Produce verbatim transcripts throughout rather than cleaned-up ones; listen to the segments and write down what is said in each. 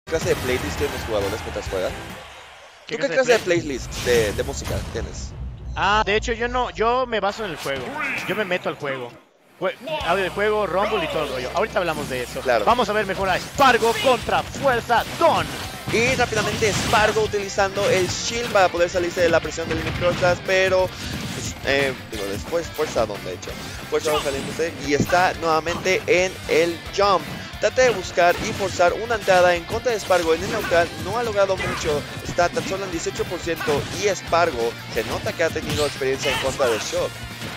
clase de playlist tienen los jugadores mientras juegan? ¿Qué ¿Tú qué clase clase de de playlist de, de música tienes? Ah, de hecho yo no, yo me baso en el juego. Yo me meto al juego. Jue- audio del juego, Rumble y todo el rollo. Ahorita hablamos de eso. Claro. Vamos a ver mejor a Spargo contra Fuerza Dawn. Y rápidamente Spargo utilizando el shield para poder salirse de la presión del Limit Crossblast, pero pues, eh, digo, después Fuerza Dawn, de hecho. Fuerza Dawn saliéndose y está nuevamente en el jump. Trata de buscar y forzar una entrada en contra de Spargo en el neutral, no ha logrado mucho, está tan solo en dieciocho por ciento y Spargo se nota que ha tenido experiencia en contra de Shock.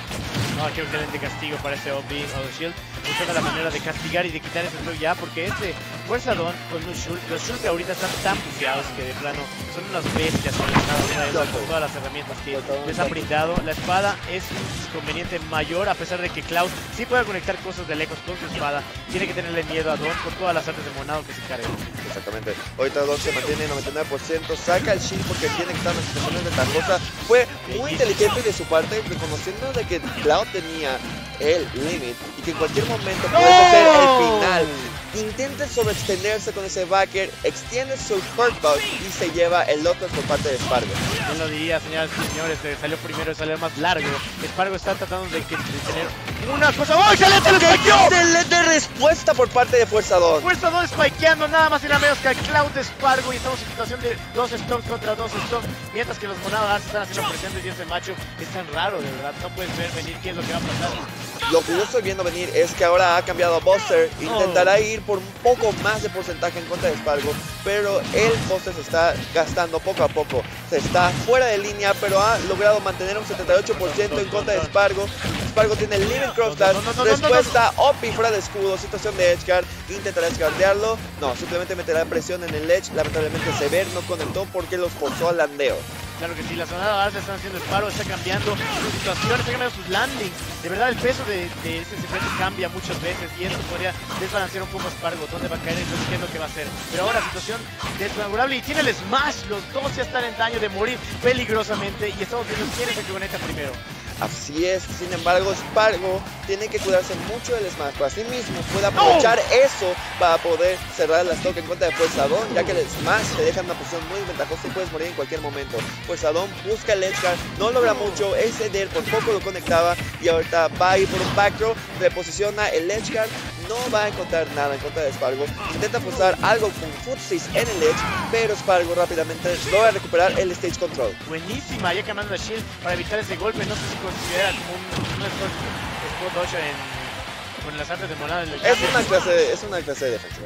No, qué excelente castigo para este O B o Shield. Buscando la manera de castigar y de quitar ese block ya, porque este Fuerza Dawn con un Shulk, los Shulk ahorita están tan bufiados que de plano son unas bestias con el estado de la- con todas las herramientas que les han brindado. La espada es un inconveniente mayor, a pesar de que Cloud sí puede conectar cosas de lejos con su espada. Tiene que tenerle miedo a Dawn por todas las artes de monado que se cargan. Exactamente. Ahorita Dawn se mantiene en noventa y nueve por ciento, saca el shield porque tiene que estar en las situaciones ventajosas. Fue muy inteligente de su parte, reconociendo de que Cloud tenía el limit y que en cualquier momento puede ser el final. Intenta sobreextenderse con ese backer, extiende su hurt bug y se lleva el Lotus por parte de Spargo. Yo lo diría, señoras y señores, eh, salió primero y salió más largo. Spargo está tratando de, que, de tener una cosa. ¡Oh, excelente! ¡Le spikeó! Excelente respuesta por parte de Fuerza Dawn. Fuerza Dawn spikeando nada más y nada menos que a Cloud de Spargo y estamos en situación de dos stocks contra dos stocks, mientras que los monadas están haciendo presentes y ese macho es tan raro, de verdad, no puedes ver venir qué es lo que va a pasar. Lo que yo estoy viendo venir es que ahora ha cambiado a Buster, intentará ir por un poco más de porcentaje en contra de Spargo, pero el Buster se está gastando poco a poco, se está fuera de línea, pero ha logrado mantener un setenta y ocho por ciento en contra de Spargo. Spargo tiene el Limit Crossblast, respuesta O P I fuera de escudo, situación de Edgeguard, intentará edgeguardearlo, no, simplemente meterá presión en el Edge, lamentablemente Sever no conectó porque los forzó al landeo. Claro que sí, las monadas están haciendo el paro, está cambiando sus situaciones, está cambiando sus landings. De verdad el peso de, de ese segmento cambia muchas veces y esto podría desbalancear un poco a Spargo, dónde va a caer, entonces qué es lo que va a hacer. Pero ahora situación desfavorable y tiene el smash, los dos ya están en daño de morir peligrosamente y estamos viendo quién es el que conecta primero. Así es, sin embargo, Spargo tiene que cuidarse mucho del Smash, pero así mismo puede aprovechar oh. eso para poder cerrar la stock en contra de Fuerza Dawn, ya que el Smash te deja en una posición muy desventajosa y puedes morir en cualquier momento. Fuerza Dawn busca el edgeguard, no logra mucho, ese Eder por poco lo conectaba y ahorita va a ir por un back throw, reposiciona el edgeguard, no va a encontrar nada en contra de Spargo, intenta forzar algo con footspace en el edge, pero Spargo rápidamente logra recuperar el stage control. Buenísima, ya cambiando la shield para evitar ese golpe, no sé si considera como un, un spot dodge en, con las artes de monada. Es una clase, es una clase de defensiva.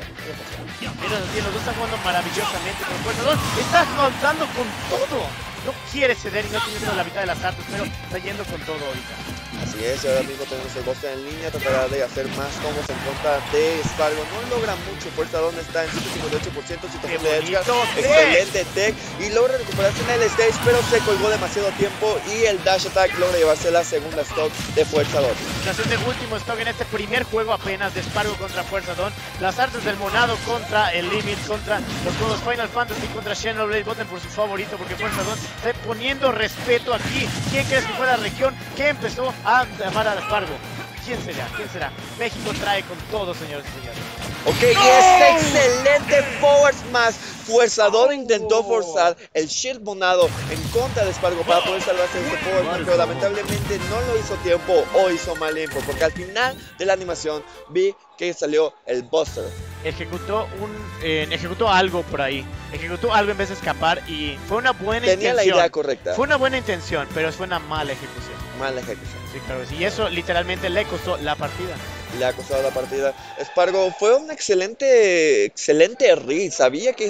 Mira, los dos están jugando maravillosamente con Fuerza Dawn, está contando con todo. No quiere ceder y no tiene solo la mitad de las artes, pero está yendo con todo ahorita. Así es, ahora mismo tenemos el Buster en línea, tratará de hacer más combos en contra de Spargo, no logra mucho, Fuerza Dawn está en ciento cincuenta y ocho por ciento, situación de Edgeguard, excelente tech, y logra recuperarse en el stage, pero se colgó demasiado tiempo y el dash attack logra llevarse la segunda stock de Fuerza Dawn. Situación de último stock en este primer juego apenas de Spargo contra Fuerza Dawn, las artes del monado contra el Limit, contra los juegos Final Fantasy, contra Xenoblade, voten por su favorito porque Fuerza Dawn está poniendo respeto aquí. ¿Quién crees que fue la región que empezó a llamar a Spargo? ¿Quién será? ¿Quién será? México trae con todo, señores y señores. Ok, y es excelente forward smash. Fuerza Dawn intentó forzar el shield monado en contra de Spargo para poder salvarse de este forward smash, pero lamentablemente no lo hizo tiempo o hizo mal info, porque al final de la animación vi que salió el Buster. Ejecutó un eh, ejecutó algo por ahí, ejecutó algo en vez de escapar y fue una buena Tenía intención. la idea correcta. Fue una buena intención, pero fue una mala ejecución. Mala ejecución. Sí, claro que sí. Y eso literalmente le costó la partida. Le ha costado la partida. Spargo fue un excelente, excelente read. Sabía que,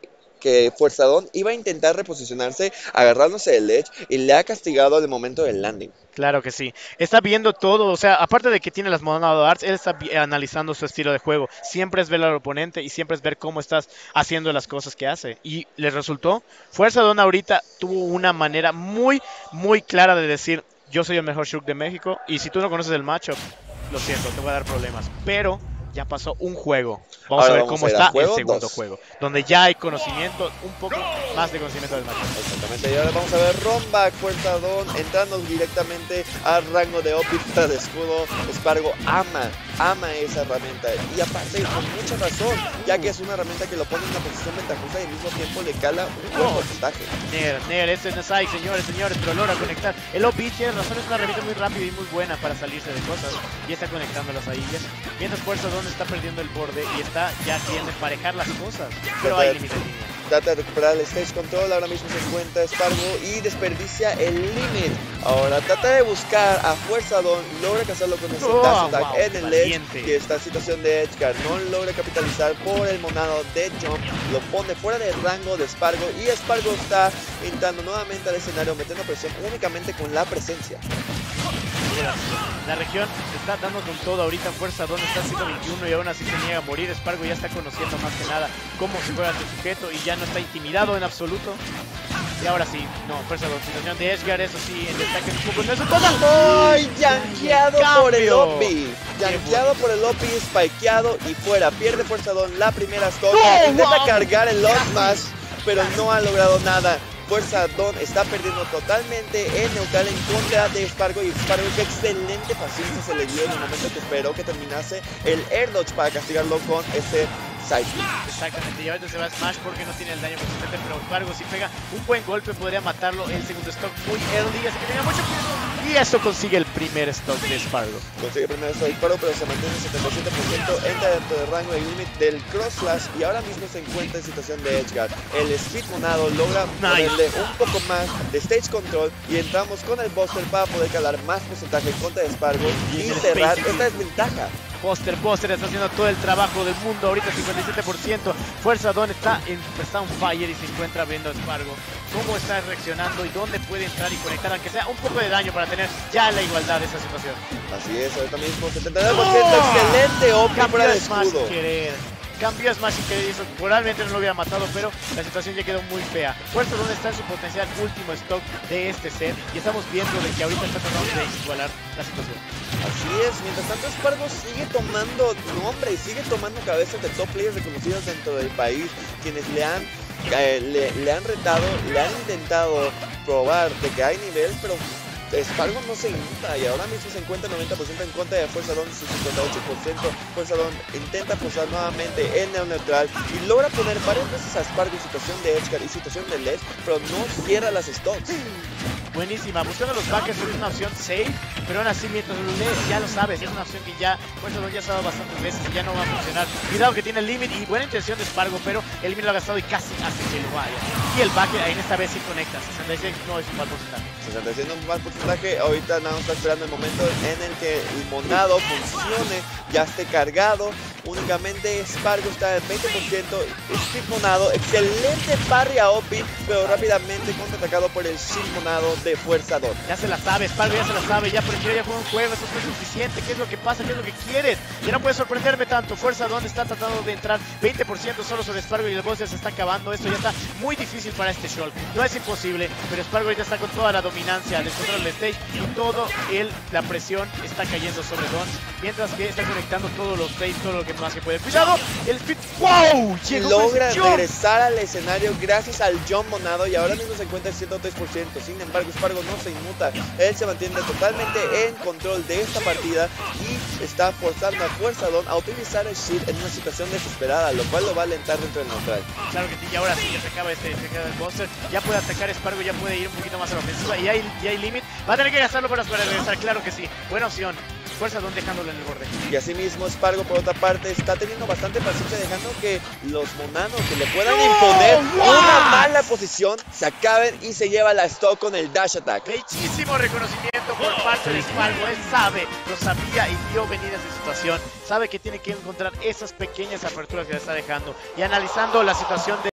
que Fuerza Dawn iba a intentar reposicionarse, agarrándose del edge y le ha castigado al momento del landing. Claro que sí. Está viendo todo, o sea, aparte de que tiene las Monado Arts, él está analizando su estilo de juego. Siempre es ver al oponente y siempre es ver cómo estás haciendo las cosas que hace. Y le resultó. Fuerza Dawn ahorita tuvo una manera muy, muy clara de decir, yo soy el mejor Shulk de México y si tú no conoces el matchup, lo siento, te voy a dar problemas. Pero ya pasó un juego. Vamos Ahora a ver vamos cómo a ir está a juego el segundo dos. juego. Donde ya hay conocimiento un poco más de conocimiento del match. Exactamente, y ahora vamos a ver Rombak, Fuerza Dawn, entrando directamente al rango de Opie de escudo. Spargo ama, ama esa herramienta, y aparte con mucha razón, ya que es una herramienta que lo pone en una posición ventajosa y al mismo tiempo le cala un buen porcentaje. Nair, Nair, este no es ahí, señores, señores, pero logra conectar. El O P tiene razón, es una herramienta muy rápida y muy buena para salirse de cosas, y está conectándolas ahí. Mientras Fuerza Dawn está perdiendo el borde y está ya queriendo emparejar las cosas, pero hay límite en línea. Trata de recuperar el stage control, ahora mismo se encuentra Spargo y desperdicia el limit. Ahora trata de buscar a Fuerza Dawn, logra cazarlo con ese Oh, dash attack wow, en el edge, y esta situación de Edgeguard no logra capitalizar por el monado de Jump, lo pone fuera del rango de Spargo, y Spargo está entrando nuevamente al escenario, metiendo presión únicamente con la presencia. La región se está dando con todo ahorita. Fuerza Dawn está ciento veintiuno y aún así se niega a morir. Spargo ya está conociendo más que nada cómo se juega este sujeto y ya no está intimidado en absoluto. Y ahora sí, no, Fuerza Dawn, situación de Edgeguard, eso sí, el destaque un poco no es su cosa. ¡Ay! Yankeado por el O P. Yankeado por el O P, spikeado y fuera. Pierde Fuerza Dawn la primera stock. ¡Oh, Intenta wow! cargar el Lost más, pero no ha logrado nada. Fuerza Dawn está perdiendo totalmente el neutral en contra de Spargo, y Spargo, qué excelente paciencia se le dio en el momento que esperó que terminase el air dodge para castigarlo con ese sidekick. Exactamente, y ahorita se va a Smash porque no tiene el daño consistente, pero Spargo si pega un buen golpe podría matarlo. El segundo stock muy early, así que tenga mucho cuidado. Y eso consigue el primer stock de Spargo. Consigue el primer stock de Spargo, pero se mantiene el setenta y siete por ciento, entra dentro del rango de límite del cross slash, y ahora mismo se encuentra en situación de Edgeguard. El speed monado logra Nice. ponerle un poco más de stage control, y entramos con el Buster para poder calar más porcentaje en contra de Spargo y, Y el cerrar space. esta desventaja. Buster, Buster está haciendo todo el trabajo del mundo ahorita, cincuenta y siete por ciento. Fuerza Dawn está en está on fire y se encuentra viendo a Spargo cómo está reaccionando y dónde puede entrar y conectar, aunque sea un poco de daño, para tener ya la igualdad de esa situación. Así es, ahorita mismo setenta y nueve por ciento, ¡oh! Excelente O P fuera de Smash escudo. sin querer. Cambió a Smash sin querer y eso probablemente no lo hubiera matado, pero la situación ya quedó muy fea. Fuerza Dawn está en su potencial último stock de este set y estamos viendo de que ahorita está tratando de igualar la situación. Así es, mientras tanto Spargo sigue tomando nombre y sigue tomando cabezas de top players reconocidos dentro del país, quienes le han, eh, le, le han retado, le han intentado probar de que hay nivel, pero Spargo no se limita y ahora mismo se encuentra noventa por ciento en contra de Fuerza Dawn, su cincuenta y ocho por ciento. Fuerza Dawn intenta forzar nuevamente el neo neutral y logra poner varias veces a Spargo en situación de Edgeguard y situación de Ledge, pero no cierra las stocks. Buenísima, buscando los backers es una opción safe, pero aún así mientras lo lees ya lo sabes, es una opción que ya Fuerza Dawn ya ha usado bastantes veces y ya no va a funcionar. Cuidado que tiene el limit y buena intención de Spargo, pero el limit lo ha gastado y casi hace que lo vaya. Y el backer en esta vez sí conecta, sesenta y seis no es un mal porcentaje. sesenta y seis no es un mal porcentaje, ahorita nada más está esperando el momento en el que el monado funcione, ya esté cargado. Únicamente Spargo está al veinte por ciento, Speed monado, excelente parry a O P, pero rápidamente contraatacado por el Shield monado de Fuerza Dawn. Ya se la sabe, Spargo ya se la sabe, ya porque ya juega un juego, eso fue suficiente. ¿Qué es lo que pasa? ¿Qué es lo que quieres? Ya no puedes sorprenderme tanto. Fuerza Dawn está tratando de entrar veinte por ciento solo sobre Spargo y el boss ya se está acabando. Esto ya está muy difícil para este Shulk. No es imposible, pero Spargo ya está con toda la dominancia del control del stage y todo el, la presión está cayendo sobre Dawn, mientras que está conectando todos los plays, todo lo que más que puede. ¡Cuidado! El speed. ¡Wow! Llegó Logra con ese jump. regresar al escenario gracias al jump monado y ahora mismo se encuentra en ciento tres por ciento. Sin embargo, Spargo no se inmuta. Él se mantiene totalmente en control de esta partida y está forzando a Fuerza Dawn a utilizar el shield en una situación desesperada, lo cual lo va a alentar dentro del neutral. Claro que sí, y ahora sí ya se acaba este, se acaba el Buster, ya puede atacar Spargo, ya puede ir un poquito más a la ofensiva y hay, y hay limit. Va a tener que gastarlo para poder regresar, claro que sí. Buena opción. Fuerza Dawn dejándolo en el borde. Y asimismo Spargo por otra parte está teniendo bastante paciencia, dejando que los monanos que le puedan imponer una mala posición se acaben y se lleva la stock con el dash attack. Bellísimo reconocimiento por parte de Spargo. Él sabe, lo sabía y vio venir esa situación. Sabe que tiene que encontrar esas pequeñas aperturas que le está dejando. Y analizando la situación de